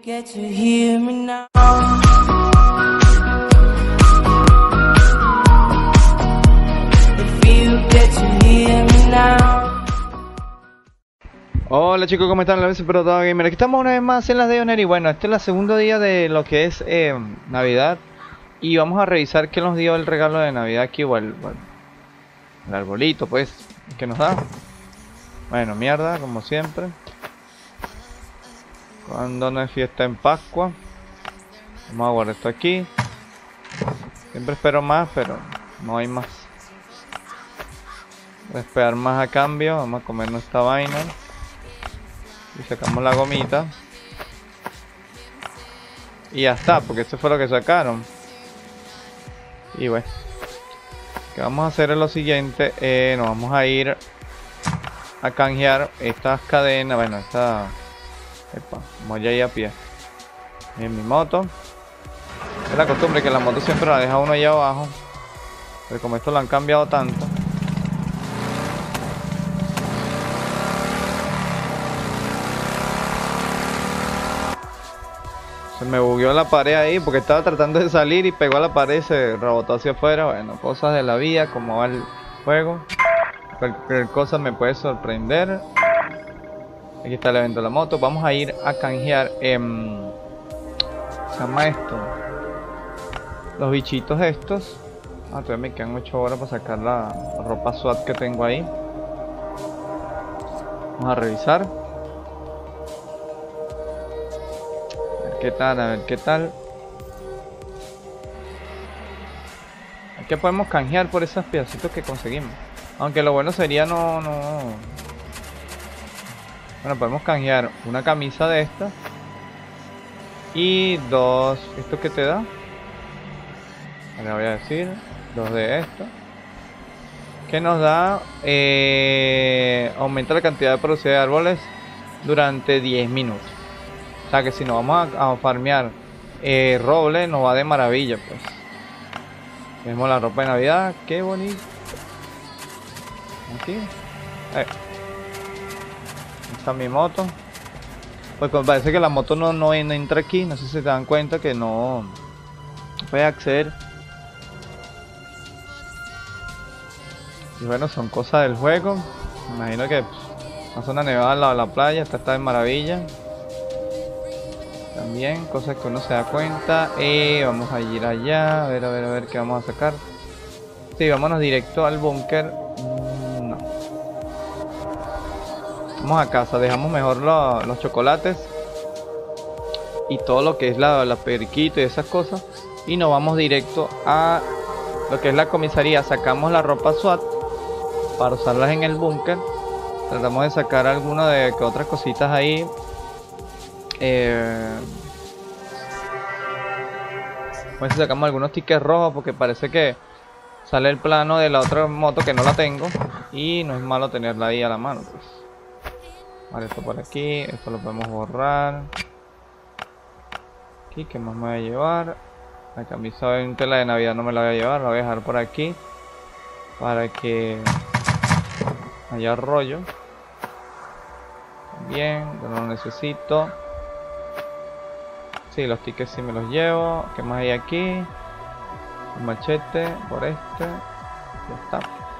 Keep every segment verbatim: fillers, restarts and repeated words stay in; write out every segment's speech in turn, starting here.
Get to hear me now. If you get to hear me now. Hola chicos, ¿cómo están? La vez pero todo gamer. Aquí estamos una vez más en las de Oner y bueno, este es el segundo día de lo que es eh, Navidad. Y vamos a revisar qué nos dio el regalo de Navidad aquí, o el, bueno, el arbolito pues, que nos da. Bueno, mierda, como siempre. Cuando no es fiesta en Pascua. Vamos a guardar esto aquí. Siempre espero más, pero no hay más. Voy a esperar más a cambio. Vamos a comernos esta vaina. Y sacamos la gomita. Y ya está, porque esto fue lo que sacaron. Y bueno, lo que vamos a hacer es lo siguiente. Eh, nos vamos a ir a canjear estas cadenas. Bueno, esta... Epa, voy a ir a pie. En mi moto. Es la costumbre que la moto siempre la deja uno allá abajo. Pero como esto lo han cambiado tanto. Se me bugueó la pared ahí porque estaba tratando de salir y pegó a la pared y se rebotó hacia afuera. Bueno, cosas de la vida, como va el juego. Cualquier cosa me puede sorprender. Aquí está el evento de la moto. Vamos a ir a canjear. Eh, ¿Se llama esto? Los bichitos estos. Ah, todavía me quedan ocho horas para sacar la, la ropa SWAT que tengo ahí. Vamos a revisar. A ver qué tal, a ver qué tal. ¿Qué podemos canjear por esos pedacitos que conseguimos? Aunque lo bueno sería no... no... Bueno, podemos canjear una camisa de esta. Y dos... ¿Esto qué te da? Le voy a decir. Dos de esto. Que nos da... Eh, aumenta la cantidad de producción de árboles durante diez minutos. O sea que si nos vamos a, a farmear eh, roble, nos va de maravilla, pues. Vemos la ropa de Navidad. Qué bonito. Aquí. Eh. Está mi moto. Pues parece que la moto no, no, no entra aquí. No sé si se dan cuenta que no puede acceder. Y bueno, son cosas del juego. Me imagino que pues, una zona nevada al lado de la playa. Esta está de maravilla. También cosas que uno se da cuenta. Eh, vamos a ir allá. A ver, a ver, a ver qué vamos a sacar. Sí, vámonos directo al búnker. Vamos a casa, dejamos mejor lo, los chocolates y todo lo que es la, la periquito y esas cosas. Y nos vamos directo a lo que es la comisaría. Sacamos la ropa SWAT para usarlas en el búnker. Tratamos de sacar alguna de que otras cositas ahí. Eh, a ver si sacamos algunos tickets rojos porque parece que sale el plano de la otra moto que no la tengo. Y no es malo tenerla ahí a la mano, pues. Vale, esto por aquí, esto lo podemos borrar. Aquí, ¿qué más me voy a llevar? La camisa de tela de Navidad no me la voy a llevar, la voy a dejar por aquí. Para que haya rollo. Bien, yo no lo necesito. Sí, los tickets sí me los llevo. ¿Qué más hay aquí? Un machete, por este. Ya está.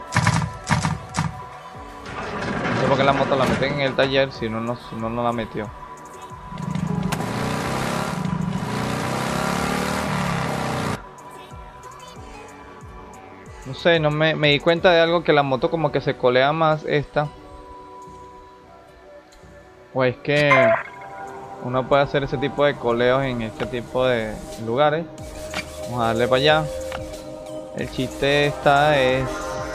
Porque la moto la meten en el taller si uno no, si uno no la metió. No sé, no me, me di cuenta de algo, que la moto como que se colea más esta. O es que uno puede hacer ese tipo de coleos en este tipo de lugares. Vamos a darle para allá. El chiste esta es...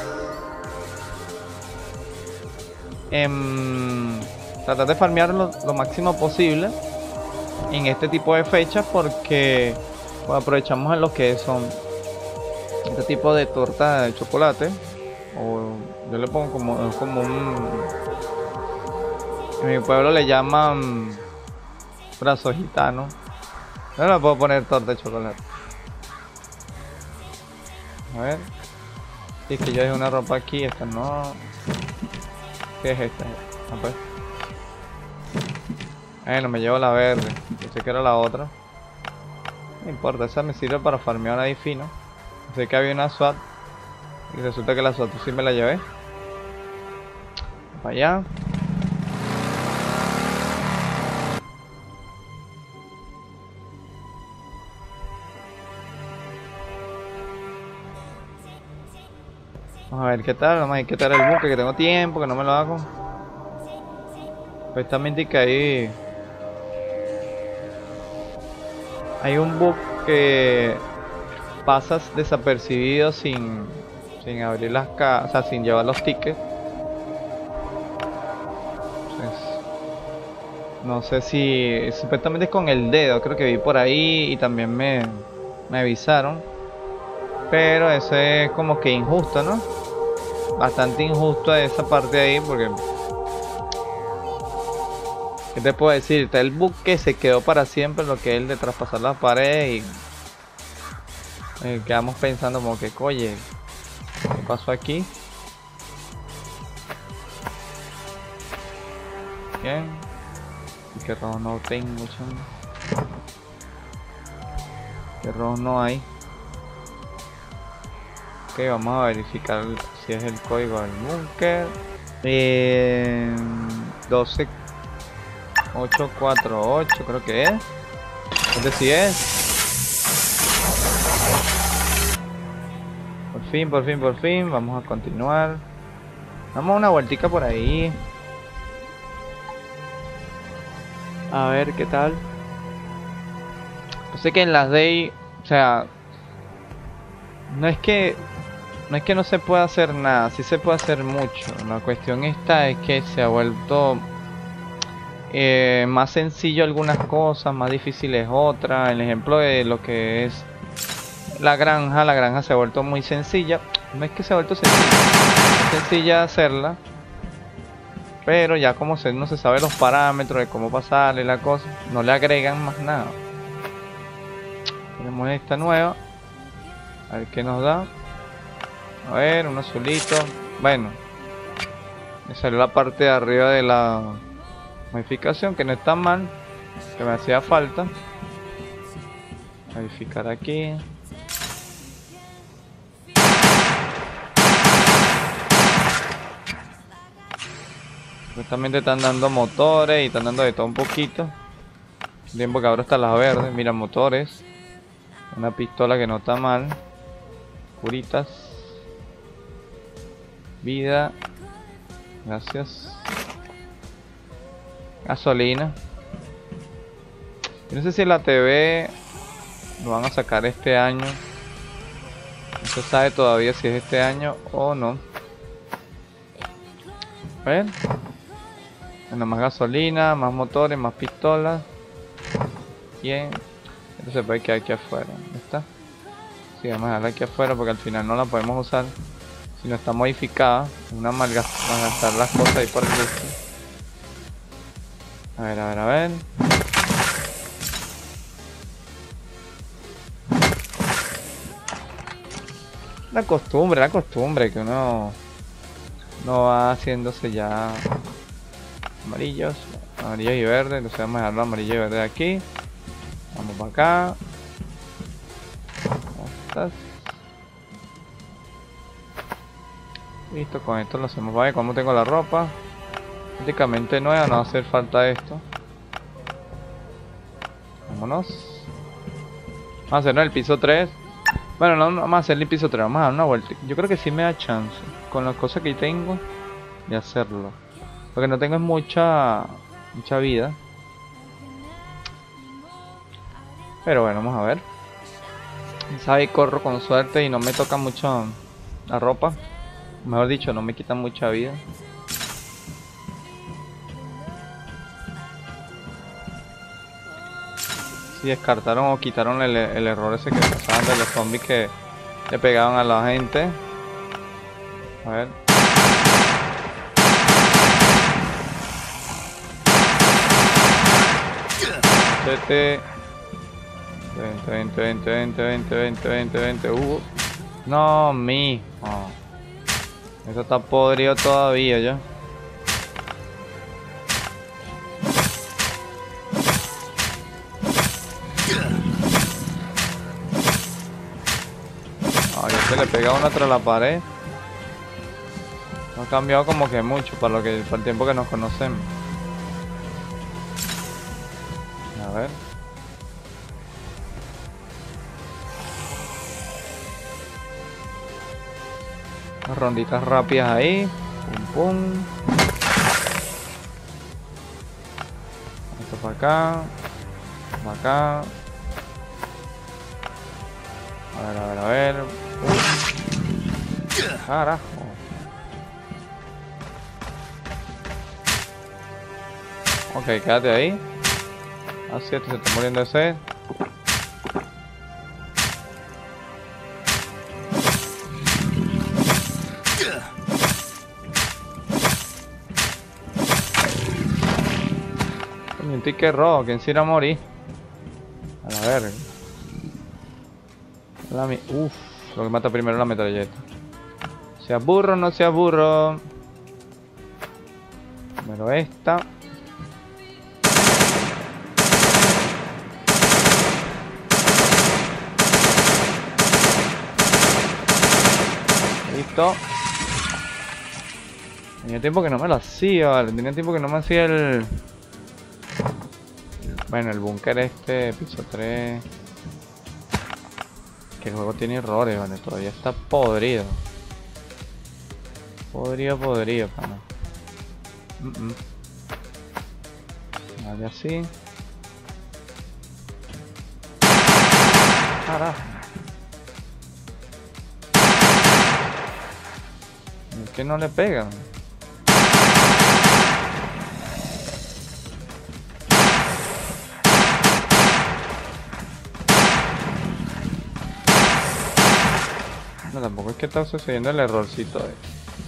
En tratar de farmear lo, lo máximo posible en este tipo de fechas, porque pues, aprovechamos en lo que son este tipo de torta de chocolate, o yo le pongo como, como un, en mi pueblo le llaman brazo gitano. No le puedo poner torta de chocolate. A ver, si es que yo dejé una ropa aquí, esta no. ¿Qué es esta? Ah, pues. Bueno, me llevo la verde. Pensé que era la otra. No importa, esa me sirve para farmear ahí fino. Sé que había una SWAT. Y resulta que la SWAT sí me la llevé. Para allá. Vamos a ver qué tal, vamos a ver qué tal el buque, que tengo tiempo, que no me lo hago. Pues también que ahí hay un bug que pasas desapercibido sin sin abrir las cajas, o sea, sin llevar los tickets. Entonces, no sé si supuestamente es con el dedo, creo que vi por ahí y también me, me avisaron. Pero eso es como que injusto, ¿no? Bastante injusto esa parte ahí porque... ¿Qué te puedo decir? Está el bug que se quedó para siempre, lo que es el de traspasar las paredes y... Eh, quedamos pensando como que, oye, ¿qué pasó aquí? Bien. Y que rojo no tengo, chamo. Que rojo no hay. Ok, vamos a verificar si es el código del búnker. Eh, doce ocho cuatro ocho creo que es. Este sí es. Por fin, por fin, por fin. Vamos a continuar. Vamos a una vueltica por ahí. A ver qué tal. Yo sé que en las day, o sea, no es que no es que no se pueda hacer nada, sí se puede hacer mucho. La cuestión esta es que se ha vuelto eh, más sencillo algunas cosas, más difíciles otras. El ejemplo de lo que es la granja, la granja se ha vuelto muy sencilla. No es que se ha vuelto sencilla, es sencilla hacerla, pero ya como se, no se sabe los parámetros de cómo pasarle la cosa, no le agregan más nada. Tenemos esta nueva, a ver qué nos da. A ver, un azulito. Bueno, me salió la parte de arriba de la modificación, que no está mal, que me hacía falta. Verificar aquí. Supuestamente están dando motores y están dando de todo un poquito. Tiempo que ahora está las verdes. Mira, motores. Una pistola que no está mal. Curitas. Vida. Gracias. Gasolina. Yo no sé si la T V lo van a sacar este año. No se sabe todavía si es este año o no. A ver. Bueno, más gasolina, más motores, más pistolas. Bien. Esto se puede quedar aquí afuera. ¿Dónde está? Sí, vamos a dejarla aquí afuera porque al final no la podemos usar si no está modificada. Una malgastar las cosas ahí por el gusto. A ver, a ver, a ver. La costumbre, la costumbre que uno no va haciéndose ya amarillos, amarillos y verdes. Entonces vamos a dejarlo amarillo y verde aquí. Vamos para acá. Estas. Listo, con esto lo hacemos. Vale, como tengo la ropa prácticamente nueva, no va a hacer falta esto. Vámonos. Vamos a hacer el piso tres. Bueno, no, no vamos a hacer el piso tres, vamos a dar una vuelta. Yo creo que sí me da chance con las cosas que tengo de hacerlo. Lo que no tengo es mucha mucha vida. Pero bueno, vamos a ver. Sabe, corro con suerte y no me toca mucho la ropa. Mejor dicho, no me quita mucha vida. Si descartaron o quitaron el, el error ese que pasaban de los zombies que le pegaban a la gente. A ver. Vente, vente, vente, vente, vente, vente, vente, vente, uh. No, mi. Oh. Eso está podrido todavía ya. Ay, se le pega uno tras la pared. No ha cambiado como que mucho para lo que para el tiempo que nos conocemos. A ver. Unas ronditas rápidas ahí. Pum pum. Esto para acá. Para acá. A ver, a ver, a ver. Pum. Carajo. Ok, quédate ahí. Así es, se está muriendo de sed. Un ticket rojo, ¿quién se irá a morir? A la verga. La mi Uf, lo que mata primero es la metralleta. Sea burro, no sea burro. Primero esta. Listo. Tenía tiempo que no me lo hacía, vale. Tenía tiempo que no me hacía el... Bueno, el búnker este, piso tres. Que el juego tiene errores, vale. Todavía está podrido. Podrido, podrido, pana. Mm -mm. Vale, así. Carajo. Es que no le pegan. No, tampoco es que está sucediendo el errorcito de...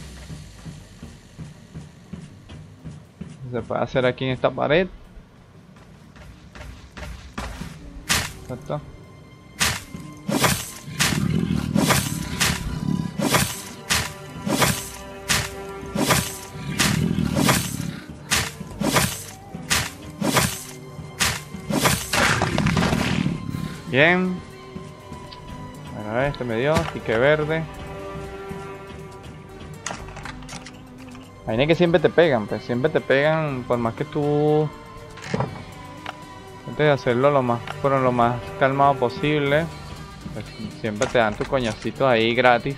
Se puede hacer aquí en esta pared. Exacto. Bien. Bueno, a ver, este me dio, pique verde. Ahí no es que siempre te pegan, pues siempre te pegan por más que tú antes de hacerlo lo más, pero lo más calmado posible, pues siempre te dan tus coñacitos ahí gratis.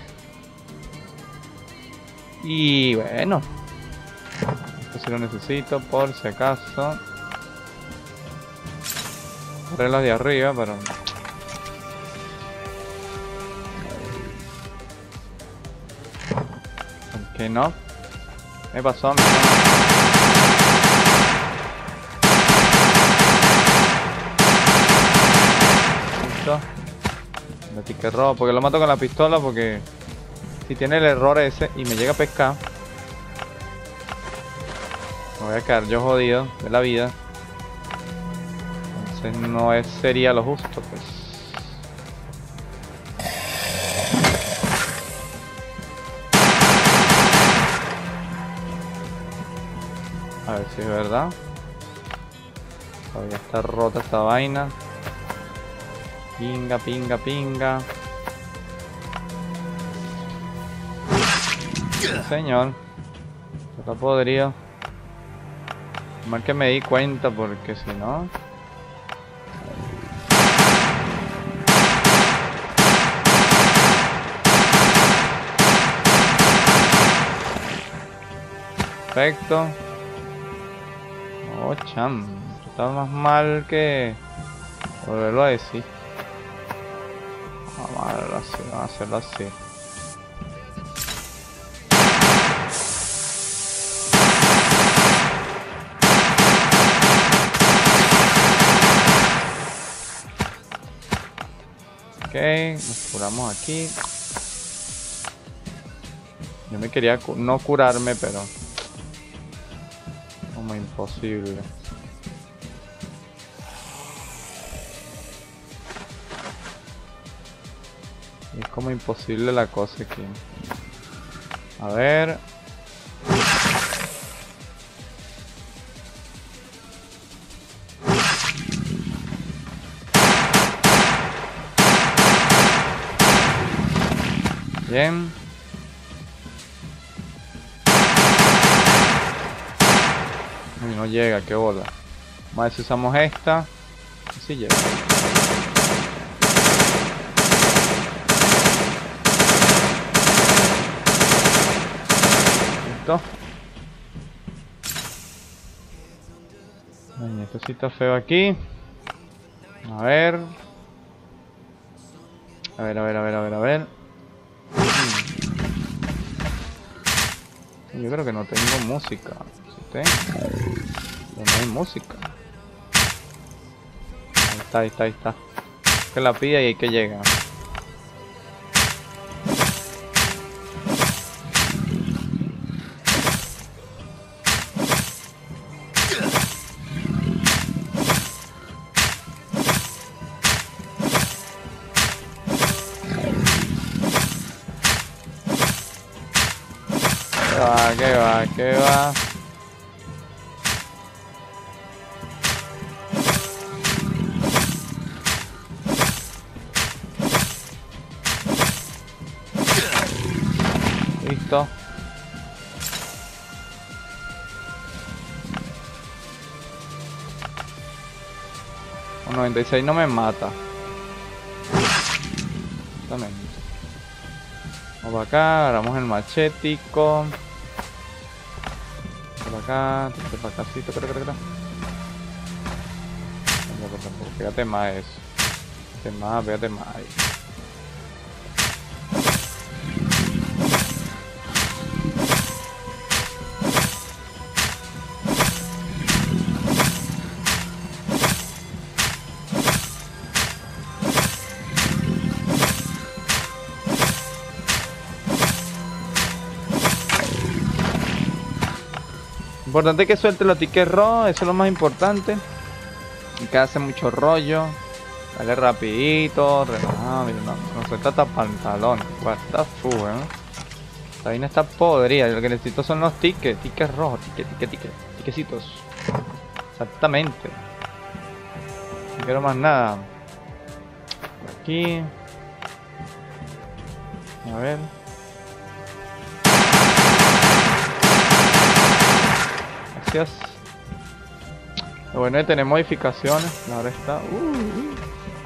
Y bueno, esto sí lo necesito por si acaso. Reglas de arriba, pero ¿por qué no? Me pasó a mí. Listo. Me ticket rojo, porque lo mato con la pistola, porque si tiene el error ese y me llega a pescar, me voy a quedar yo jodido de la vida. Entonces no es, sería lo justo, pues. A ver si es verdad. Todavía está rota esta vaina. Pinga, pinga, pinga. Sí, señor. Está podrido. Mal que me di cuenta, porque si no... Perfecto. Oh, cham, está más mal que volverlo a decir. Vamos a hacerlo así, vamos a hacerlo así. Ok, nos curamos aquí. Yo me quería cu no curarme, pero como imposible. Es como imposible la cosa aquí. A ver. Bien. Uy, no llega, qué bola. Vamos a ver si usamos esta. Si llega. Listo. Ay, esto sí está feo aquí. A ver. A ver, a ver, a ver, a ver, a ver. Yo creo que no tengo música. ¿Sí tengo? No hay música. Ahí está, ahí está, ahí está. Que la pilla y hay que llegar. Que va, que va, que va. Listo. Un noventa y seis no me mata. Exactamente. Vamos para acá, agarramos el machetico. Por acá, este para acá, sí, creo, creo, creo. Pégate más eso. Pégate más, pégate más ahí. Importante que suelte los tickets rojos, eso es lo más importante. Y que hace mucho rollo. Dale rapidito, relajado, mira, no, no suelta hasta pantalones. What the fuck, ¿eh? Esta vaina está podrida, lo que necesito son los tickets, tickets rojos, tickets, tickets, tickets, tickecitos. Exactamente. No quiero más nada. Por aquí. A ver. Gracias. Lo bueno es tener modificaciones. Ahora está. Uh,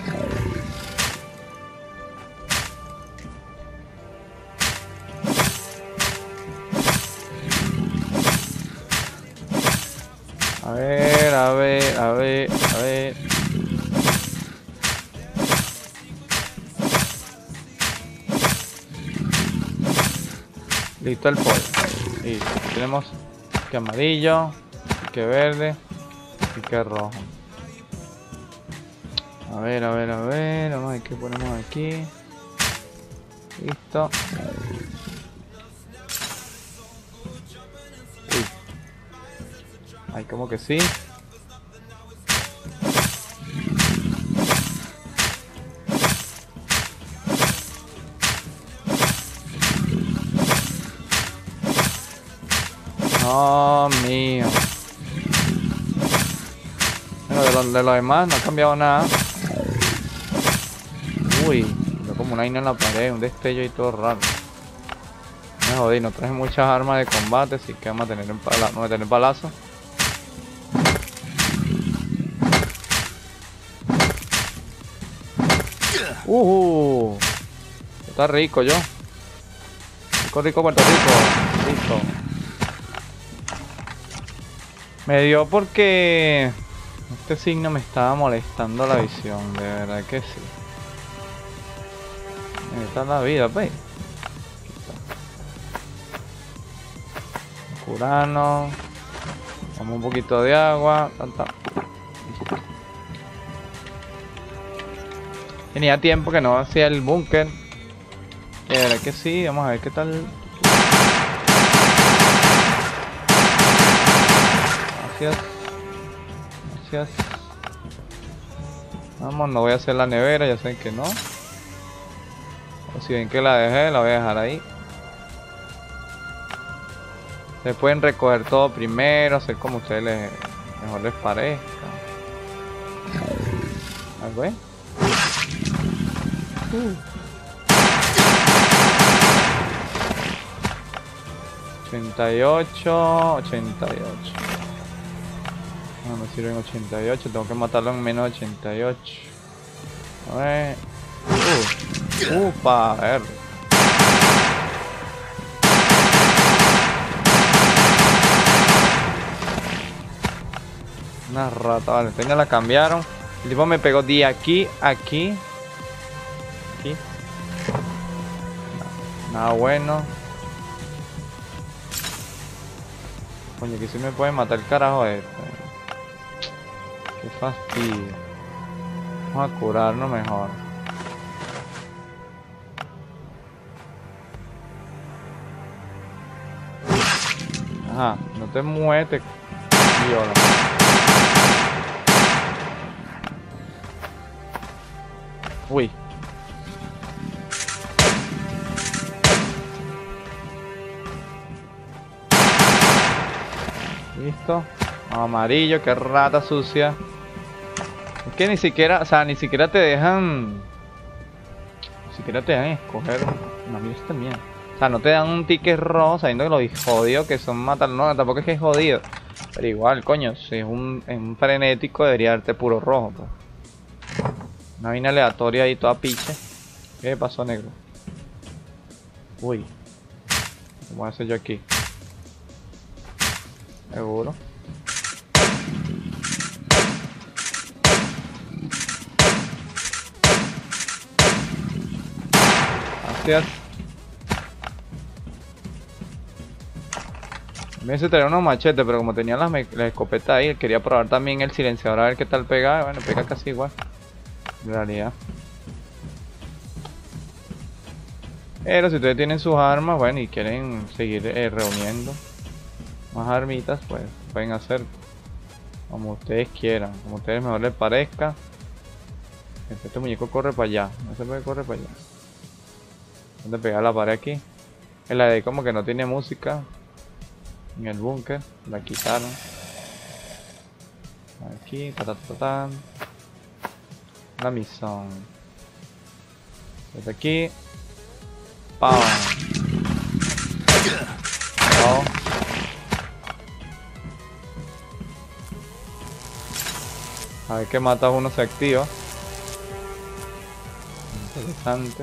A ver, a ver, a ver, a ver. Listo el pollo. Listo. Tenemos que amarillo, que verde y que rojo. A ver, a ver, a ver. Vamos a ver qué ponemos aquí. Listo. Uy. Ay, como que sí. No, mío. Bueno, de lo, de lo demás no ha cambiado nada. Uy, veo como una vaina en la pared, un destello y todo raro. Me jodí, no traje muchas armas de combate, así que vamos a tener un pala vamos a tener palazo. Uh, está rico yo. Rico, rico, Puerto Rico. Listo. Me dio porque este signo me estaba molestando la visión, de verdad que sí. Esta es la vida, pues. Curano. Vamos un poquito de agua. Tanta. Tenía tiempo que no hacía el búnker. De verdad que sí, vamos a ver qué tal. Gracias. Gracias. Vamos, no voy a hacer la nevera, ya saben que no. O si ven que la dejé, la voy a dejar ahí. Se pueden recoger todo primero, hacer como a ustedes les, mejor les parezca. ¿Algo, eh? Uh. ochenta y ocho, ochenta y ocho. No me sirven ochenta y ocho, tengo que matarlo en menos de ochenta y ocho. A ver. Uh, upa, a ver. Una rata, vale, esta ya la cambiaron. El tipo me pegó de aquí, aquí. Aquí. No, nada bueno. Coño, que si me puede matar el carajo este. Qué fastidio. Vamos a curarnos mejor. Ajá, no te mueves, te viola. Uy. Listo. Amarillo, qué rata sucia. Es que ni siquiera, o sea, ni siquiera te dejan. Ni siquiera te dejan escoger. No, mira esto también. O sea, no te dan un ticket rojo sabiendo que los jodidos que son matar. No, tampoco es que es jodido. Pero igual, coño, si es un, es un frenético, debería darte puro rojo, pues. Una vaina aleatoria ahí, toda piche. ¿Qué pasó, negro? Uy. ¿Cómo voy a hacer yo aquí? Seguro. Gracias. Me hice traer unos machetes, pero como tenía las, las escopetas ahí, quería probar también el silenciador a ver qué tal pega. Bueno, pega casi igual. En realidad. Pero si ustedes tienen sus armas, bueno, y quieren seguir eh, reuniendo más armitas, pues pueden hacer como ustedes quieran, como a ustedes mejor les parezca. Este muñeco corre para allá, no se puede correr para allá. ¿Dónde pegar la pared aquí? En la de como que no tiene música. En el búnker, la quitaron. Aquí, ta ta ta ta. La misión. Desde aquí. ¡Pam! Oh. A ver qué mata uno se activa. Interesante.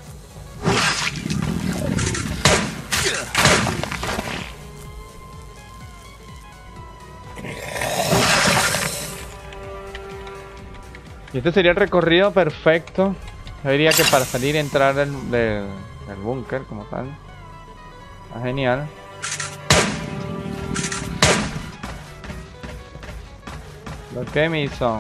Y este sería el recorrido perfecto. Yo diría que para salir y entrar del, del, del búnker como tal. Está genial. Lo que me hizo.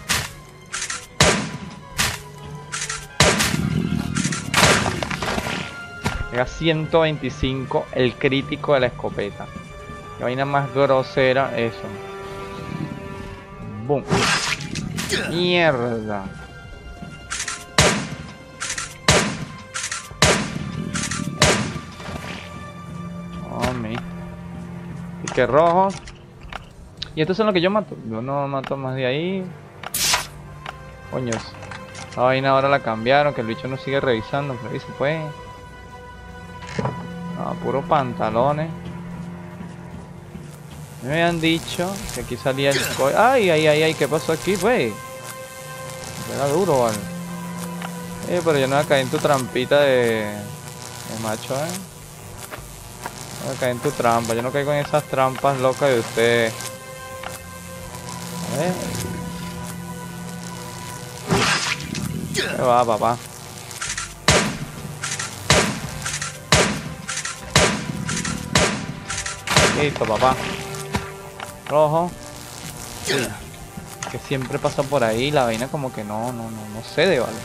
Llega ciento veinticinco el crítico de la escopeta. Qué vaina más grosera eso. Boom. Mierda. Oh, mi. Pique rojo. Y estos son los que yo mato. Yo no mato más de ahí. Coños. La vaina ahora la cambiaron. Que el bicho no sigue revisando. Pero ahí se puede. No, puro pantalones. Me habían dicho que aquí salía el co... Ay, ay, ay, ay, ¿qué pasó aquí, güey? Era duro, vale. Eh, pero yo no voy a caer en tu trampita de... de macho, eh. No voy a caer en tu trampa. Yo no caigo en esas trampas locas de usted. A ver. ¿Qué va, papá? Listo, papá. Rojo. Uy, que siempre pasa por ahí. La vaina como que no, no, no, no cede, vale.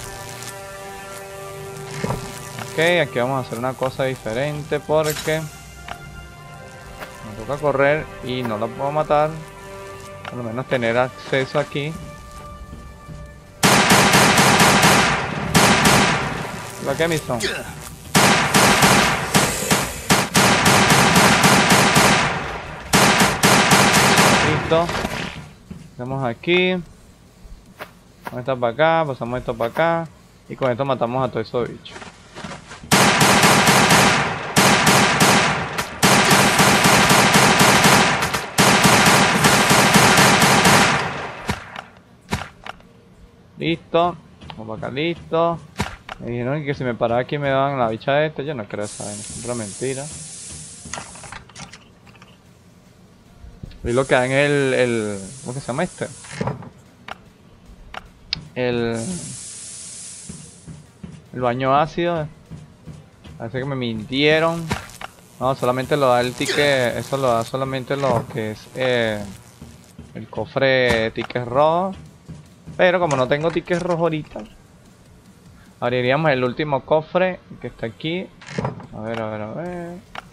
Ok, aquí vamos a hacer una cosa diferente porque me toca correr y no la puedo matar. Por lo menos tener acceso aquí. ¿Lo que misión? Listo. Hacemos aquí. Con esto para acá, pasamos esto para acá. Y con esto matamos a todos esos bichos. Listo. Vamos acá, listo. Me dijeron que si me paraba aquí me daban la bicha esta. Yo no creo esa vaina, es otra mentira. Y lo que dan es el, el... ¿Cómo que se llama este? El... El baño ácido. Parece que me mintieron. No, solamente lo da el ticket. Eso lo da solamente lo que es eh, el cofre tickets rojo. Pero como no tengo tickets rojos ahorita, abriríamos el último cofre que está aquí. A ver, a ver, a ver.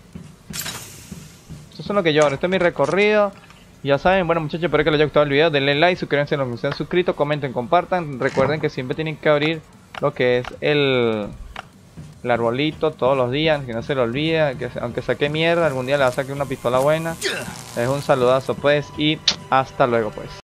Eso es lo que yo hago. Este es mi recorrido. Ya saben, bueno muchachos, espero que les haya gustado el video. Denle like, suscríbanse a los que no se han suscrito, comenten, compartan. Recuerden que siempre tienen que abrir lo que es el... el arbolito todos los días, que no se lo olvide, que aunque saque mierda, algún día le va a sacar una pistola buena. Es un saludazo pues y hasta luego pues.